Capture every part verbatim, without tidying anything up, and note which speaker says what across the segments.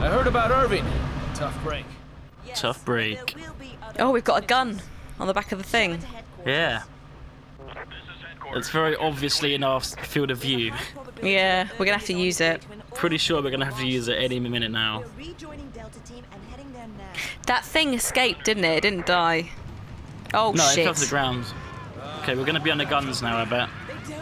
Speaker 1: I heard about Irving. Tough break.
Speaker 2: Tough break.
Speaker 3: Oh, we've got a gun on the back of the thing.
Speaker 2: Yeah. It's very obviously in our field of view.
Speaker 3: Yeah, we're gonna have to use it.
Speaker 2: Pretty sure we're gonna have to use it any minute now.
Speaker 3: That thing escaped, didn't it? It didn't die. Oh
Speaker 2: no,
Speaker 3: shit.
Speaker 2: it fell to the ground. Okay, we're gonna be on the guns now, I bet.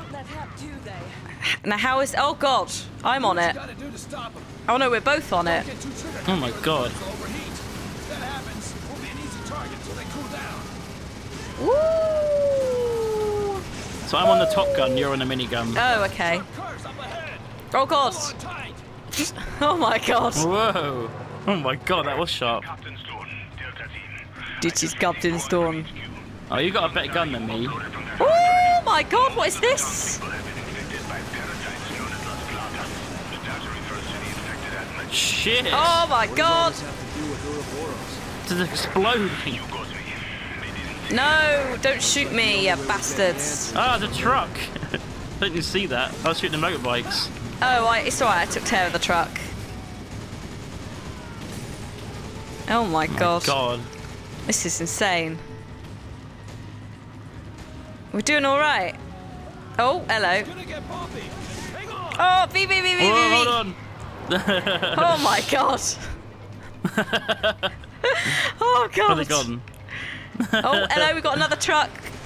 Speaker 3: Now how is... Oh god, I'm on it. Oh no, we're both on it.
Speaker 2: Oh my god.
Speaker 3: Woo!
Speaker 2: So I'm on the top gun, you're on the minigun.
Speaker 3: Oh, okay. Oh god. Oh my god.
Speaker 2: Whoa. Oh my god, that was sharp.
Speaker 3: This is Captain Stone.
Speaker 2: Oh, you got a better gun than me.
Speaker 3: Oh my god, what is this?
Speaker 2: Shit!
Speaker 3: Oh my god!
Speaker 2: It's exploding.
Speaker 3: No, don't shoot me, you bastards.
Speaker 2: Ah, the truck! Didn't see that. I was shooting the motorbikes.
Speaker 3: Oh, I, it's alright, I took care of the truck. Oh my
Speaker 2: Oh
Speaker 3: god.
Speaker 2: my god.
Speaker 3: This is insane. We're doing alright. Oh, hello. Oh, beep, beep, beep, beep,
Speaker 2: Whoa,
Speaker 3: beep.
Speaker 2: hold on.
Speaker 3: Oh my god. Oh god.
Speaker 2: Where's it gone?
Speaker 3: Oh, hello, we've got another truck.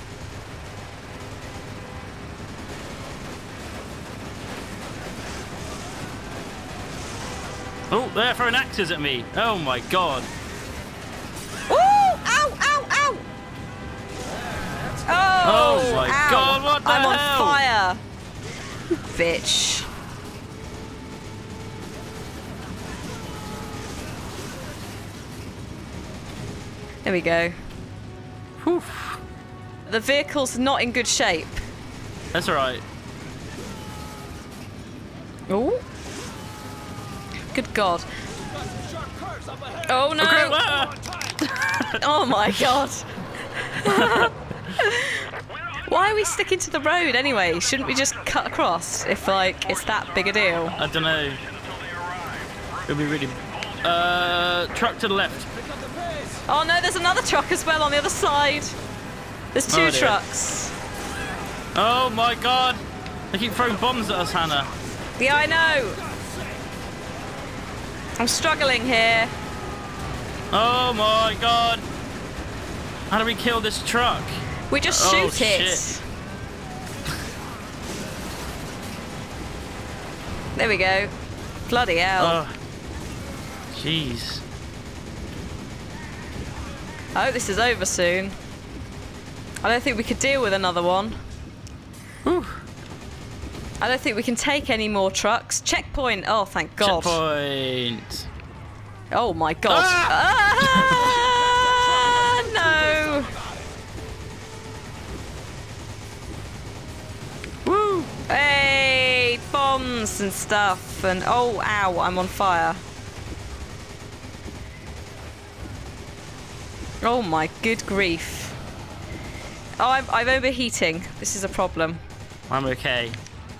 Speaker 2: Oh, they're throwing axes at me. Oh my god.
Speaker 3: Ooh! Ow! Ow! Ow! Oh!
Speaker 2: Oh my
Speaker 3: ow.
Speaker 2: god, what the
Speaker 3: I'm
Speaker 2: hell?
Speaker 3: on fire. Bitch. There we go.
Speaker 2: Whew.
Speaker 3: The vehicle's not in good shape.
Speaker 2: That's alright.
Speaker 3: Oh. Good god. Oh no!
Speaker 2: Okay, ah!
Speaker 3: Oh my god. Why are we sticking to the road anyway? Shouldn't we just cut across if like it's that big a deal?
Speaker 2: I don't know. It'll be really... Uh, truck to the left.
Speaker 3: Oh no, there's another truck as well on the other side. There's two
Speaker 2: Oh, dear.
Speaker 3: trucks.
Speaker 2: Oh my god. They keep throwing bombs at us, Hannah.
Speaker 3: Yeah, I know. I'm struggling here.
Speaker 2: Oh my god. How do we kill this truck?
Speaker 3: We just
Speaker 2: Oh,
Speaker 3: shoot it.
Speaker 2: shit.
Speaker 3: There we go. Bloody hell.
Speaker 2: Oh. Jeez.
Speaker 3: I hope this is over soon. I don't think we could deal with another one.
Speaker 2: Whew.
Speaker 3: I don't think we can take any more trucks. Checkpoint. Oh, thank God.
Speaker 2: Checkpoint.
Speaker 3: Oh my God.
Speaker 2: Ah!
Speaker 3: Ah, no.
Speaker 2: Woo!
Speaker 3: Hey, bombs and stuff. And oh, ow, I'm on fire. Oh my good grief. Oh, I'm, I'm overheating. This is a problem.
Speaker 2: I'm okay.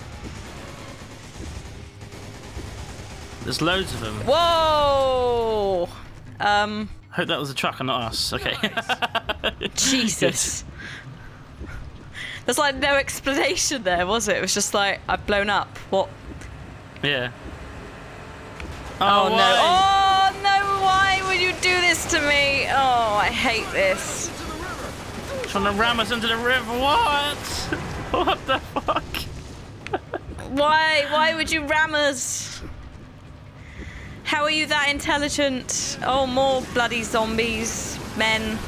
Speaker 2: There's loads of them.
Speaker 3: Whoa! Um.
Speaker 2: Hope that was a truck and not us. Okay.
Speaker 3: Jesus. There's like no explanation there, was it? It was just like, I've blown up. What?
Speaker 2: Yeah.
Speaker 3: Oh,
Speaker 2: Oh,
Speaker 3: no.
Speaker 2: why?
Speaker 3: Oh no, why would you do this to me? Oh, I hate this.
Speaker 2: Trying to ram us into the river. What? What the fuck?
Speaker 3: Why? Why would you ram us? How are you that intelligent? Oh, more bloody zombies, men.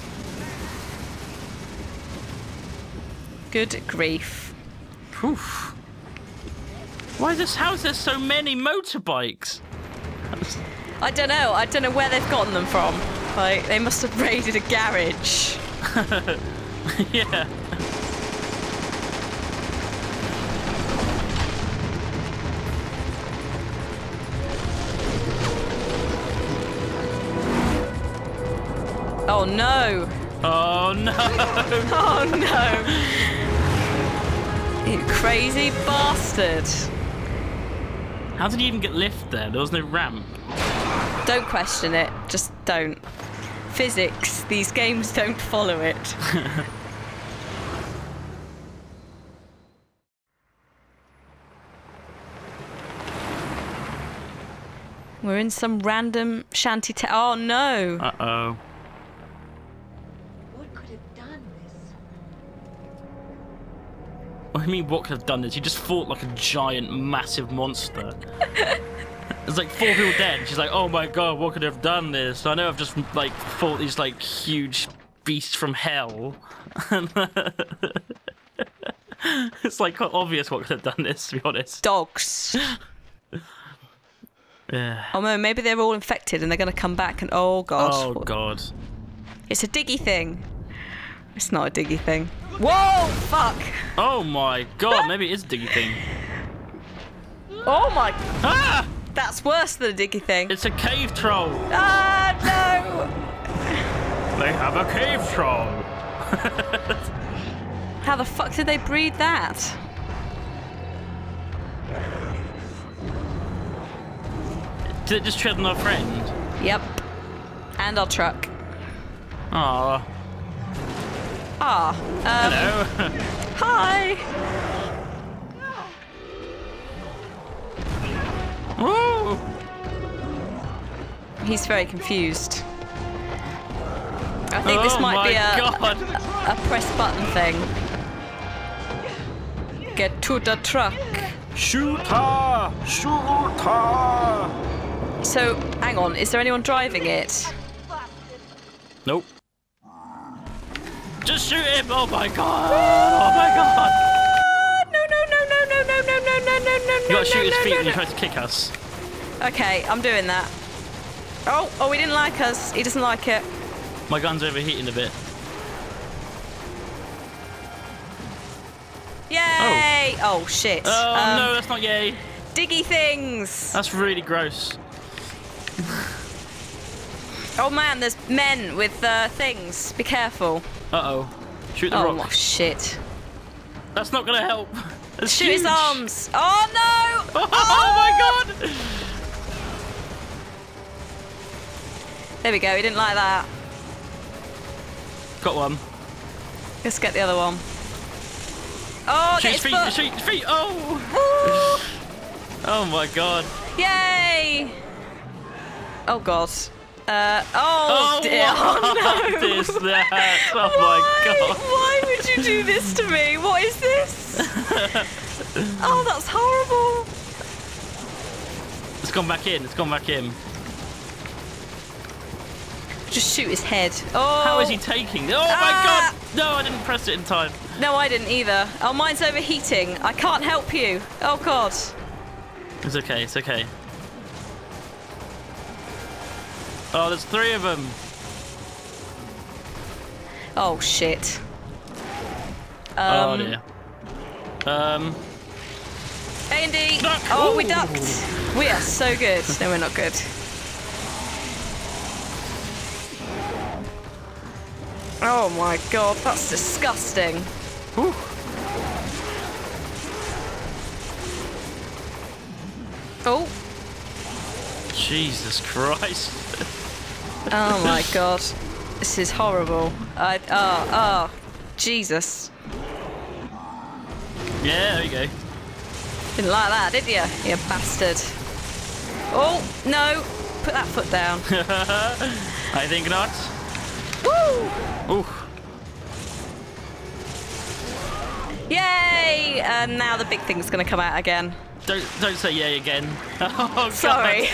Speaker 3: Good grief.
Speaker 2: Oof. Why is this house? There's so many motorbikes.
Speaker 3: I don't know. I don't know where they've gotten them from. Like, they must have raided a garage.
Speaker 2: Yeah.
Speaker 3: Oh no!
Speaker 2: Oh no!
Speaker 3: Oh no! You crazy bastard!
Speaker 2: How did he even get lift there? There was no ramp.
Speaker 3: Don't question it. Just don't. Physics. These games don't follow it. We're in some random shanty town. Oh no!
Speaker 2: Uh oh.
Speaker 4: What could have done this?
Speaker 2: What do you mean, what could have done this? You just fought like a giant, massive monster. There's like four people dead. She's like, oh my god, what could have done this? I know I've just like fought these like huge beasts from hell. It's like quite obvious what could have done this, to be honest.
Speaker 3: Dogs.
Speaker 2: Yeah.
Speaker 3: Oh no, maybe they're all infected and they're going to come back and oh god.
Speaker 2: Oh god.
Speaker 3: It's a diggy thing. It's not a diggy thing. Whoa, fuck.
Speaker 2: Oh my god, maybe it is a diggy thing.
Speaker 3: Oh my.
Speaker 2: Ah!
Speaker 3: That's worse than a diggy thing.
Speaker 2: It's a cave troll.
Speaker 3: Ah, no.
Speaker 2: They have a cave troll.
Speaker 3: How the fuck did they breed that?
Speaker 2: Did it just tread on our friend?
Speaker 3: Yep. And our truck.
Speaker 2: Aww.
Speaker 3: Ah. Um,
Speaker 2: Hello.
Speaker 3: Hi.
Speaker 2: Woo!
Speaker 3: He's very confused. I think this
Speaker 2: Oh
Speaker 3: might
Speaker 2: my
Speaker 3: be a,
Speaker 2: God.
Speaker 3: a, a press button thing. Get to the truck.
Speaker 2: Shoot her! Shoot her!
Speaker 3: So, hang on, is there anyone driving it?
Speaker 2: Nope. Just shoot him! Oh my god! Oh my god!
Speaker 3: No, no, no, no, no, no, no, no, no, no, no,
Speaker 2: You gotta shoot his
Speaker 3: no,
Speaker 2: feet
Speaker 3: no,
Speaker 2: when he
Speaker 3: no.
Speaker 2: tries to kick us.
Speaker 3: Okay, I'm doing that. Oh, oh, he didn't like us. He doesn't like it.
Speaker 2: My gun's overheating a bit.
Speaker 3: Yay! Oh, shit.
Speaker 2: Oh
Speaker 3: Um,
Speaker 2: no, that's not yay.
Speaker 3: Diggy things.
Speaker 2: That's really gross.
Speaker 3: Oh man, there's men with uh, things. Be careful.
Speaker 2: Uh oh. Shoot the
Speaker 3: Oh
Speaker 2: rock.
Speaker 3: shit.
Speaker 2: That's not gonna help. That's
Speaker 3: Shoot his
Speaker 2: huge.
Speaker 3: arms. Oh no!
Speaker 2: Oh, oh my god!
Speaker 3: There we go, he didn't like that.
Speaker 2: Got one.
Speaker 3: Let's get the other one. Oh,
Speaker 2: Shoot
Speaker 3: get
Speaker 2: his
Speaker 3: his
Speaker 2: feet,
Speaker 3: foot.
Speaker 2: shoot his feet! Oh!
Speaker 3: Woo!
Speaker 2: Oh my god.
Speaker 3: Yay! Oh god. Uh, oh,
Speaker 2: Oh,
Speaker 3: dear. Oh
Speaker 2: what
Speaker 3: no.
Speaker 2: is that? Oh
Speaker 3: Why?
Speaker 2: my god.
Speaker 3: Why would you do this to me? What is this? Oh, that's horrible.
Speaker 2: It's gone back in, it's gone back in.
Speaker 3: Just shoot his head. Oh.
Speaker 2: How is he taking? Oh my
Speaker 3: Ah!
Speaker 2: god! No, I didn't press it in time.
Speaker 3: No, I didn't either. Oh, mine's overheating. I can't help you. Oh god.
Speaker 2: It's okay, it's okay. Oh, there's three of them.
Speaker 3: Oh shit.
Speaker 2: Oh
Speaker 3: Um,
Speaker 2: dear. Um.
Speaker 3: A and D.
Speaker 2: Duck.
Speaker 3: Oh, we
Speaker 2: Ooh.
Speaker 3: ducked. We are so good. No, we're not good. Oh my god, that's disgusting.
Speaker 2: Whew.
Speaker 3: Oh.
Speaker 2: Jesus Christ.
Speaker 3: Oh my god. This is horrible. I. Oh, oh. Jesus.
Speaker 2: Yeah, there you go.
Speaker 3: Didn't like that, did you? You bastard. Oh, no. Put that foot down.
Speaker 2: I think not.
Speaker 3: Woo!
Speaker 2: Ooh.
Speaker 3: Yay! And now the big thing's going to come out again.
Speaker 2: Don't don't say yay again. Oh god.
Speaker 3: Sorry.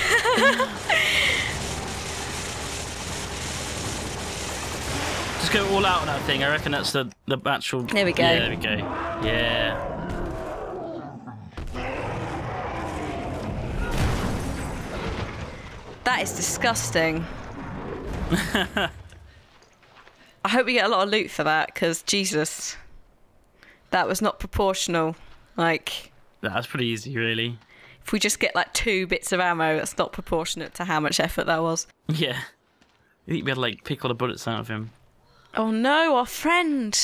Speaker 2: Just go all out on that thing. I reckon that's the the actual.
Speaker 3: There we go.
Speaker 2: Yeah, there we go. Yeah.
Speaker 3: That is disgusting. I hope we get a lot of loot for that, because Jesus, that was not proportional. Like,
Speaker 2: That's pretty easy, really.
Speaker 3: if we just get like two bits of ammo, that's not proportionate to how much effort that was.
Speaker 2: Yeah. You think we had to like pick all the bullets out of him?
Speaker 3: Oh no, our friend.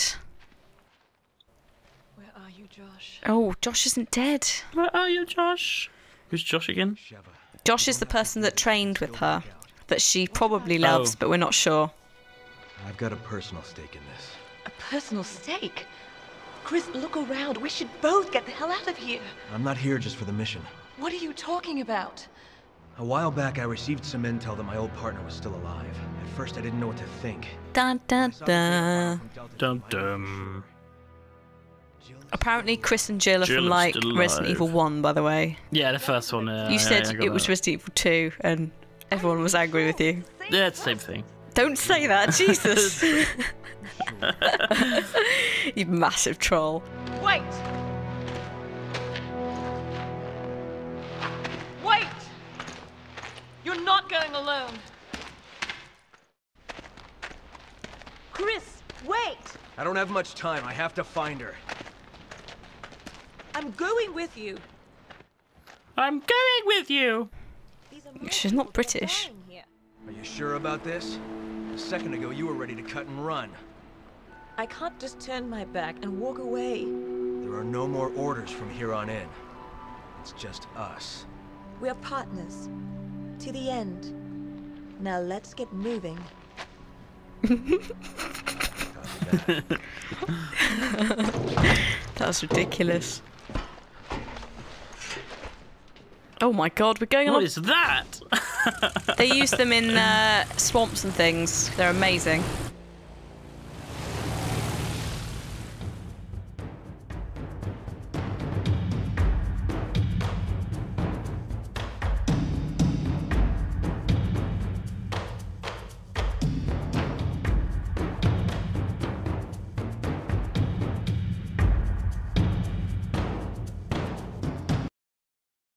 Speaker 4: Where are you, Josh?
Speaker 3: Oh, Josh isn't dead.
Speaker 2: Where are you, Josh? Who's Josh again?
Speaker 3: Josh is the person that trained with her. that she probably loves,
Speaker 2: Oh.
Speaker 3: but we're not sure.
Speaker 5: I've got a personal stake in this.
Speaker 4: A personal stake? Chris, look around. We should both get the hell out of here.
Speaker 5: I'm not here just for the mission.
Speaker 4: What are you talking about?
Speaker 5: A while back, I received some intel that my old partner was still alive. At first, I didn't know what to think.
Speaker 3: Dun dun dun.
Speaker 2: Dum dum.
Speaker 3: Apparently, Chris and Jill are
Speaker 2: Jill
Speaker 3: from
Speaker 2: is
Speaker 3: like
Speaker 2: still
Speaker 3: Resident
Speaker 2: alive.
Speaker 3: Evil one, by the way.
Speaker 2: Yeah, the first one. Uh,
Speaker 3: You
Speaker 2: yeah,
Speaker 3: said
Speaker 2: I got
Speaker 3: it was
Speaker 2: that.
Speaker 3: Resident Evil two, and everyone was angry with you.
Speaker 2: Yeah, it's the same thing.
Speaker 3: Don't say that, Jesus! You massive troll.
Speaker 4: Wait! Wait! You're not going alone. Chris, wait!
Speaker 5: I don't have much time. I have to find her.
Speaker 4: I'm going with you.
Speaker 2: I'm going with you.
Speaker 4: These are
Speaker 3: She's not
Speaker 4: multiple
Speaker 3: British.
Speaker 4: dying here.
Speaker 5: Are you sure about this? A second ago, you were ready to cut and run.
Speaker 4: I can't just turn my back and walk away.
Speaker 5: There are no more orders from here on in. It's just us.
Speaker 4: We're partners. To the end. Now let's get moving.
Speaker 3: That was ridiculous. Oh my god, we're going
Speaker 2: What
Speaker 3: on.
Speaker 2: is that?
Speaker 3: They use them in uh, swamps and things. They're amazing.